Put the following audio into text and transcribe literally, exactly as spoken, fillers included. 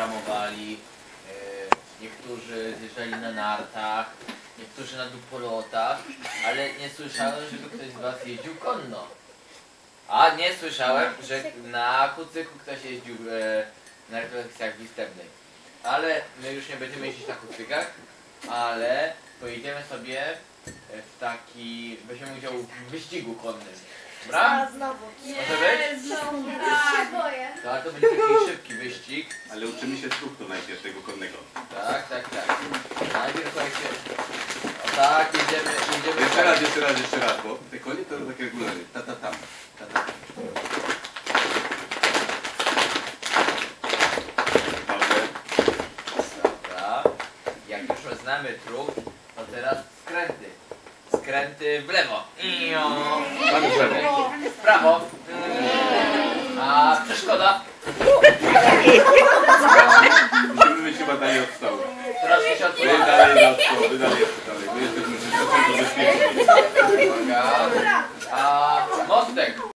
programowali, yy, niektórzy zjeżdżali na nartach, niektórzy na dupolotach, ale nie słyszałem, żeby ktoś z was jeździł konno. A nie słyszałem, że na kucyku ktoś jeździł e, na refleksjach wistewnej. Ale my już nie będziemy jeździć na kucykach, ale pojedziemy sobie w taki, weźmiemy udział w wyścigu konnym. Dobra? Znowu. Może być? Znowu. Tak. To, ale to będzie taki szybki wyścig. Ale uczymy się skutku najpierw tego konnego. Tak, tak, tak. Najpierw słuchajcie. O tak, jedziemy, jedziemy. Jeszcze raz, jeszcze raz, jeszcze raz, bo te konie to tak regularnie. Ta, ta, tam. Ta, ta. Dobrze. Dobra. Jak już znamy trup, to teraz skręty. Skręty w lewo. Mamy w lewo. W prawo. A przeszkoda. Musimy być chyba dalej od stołu. Troszkę się Wy odsuwa. dalej od stołu, wy dalej od dalej. My jesteśmy przyzwyczajeni do bezpieczeństwa. Uwaga. A mostek.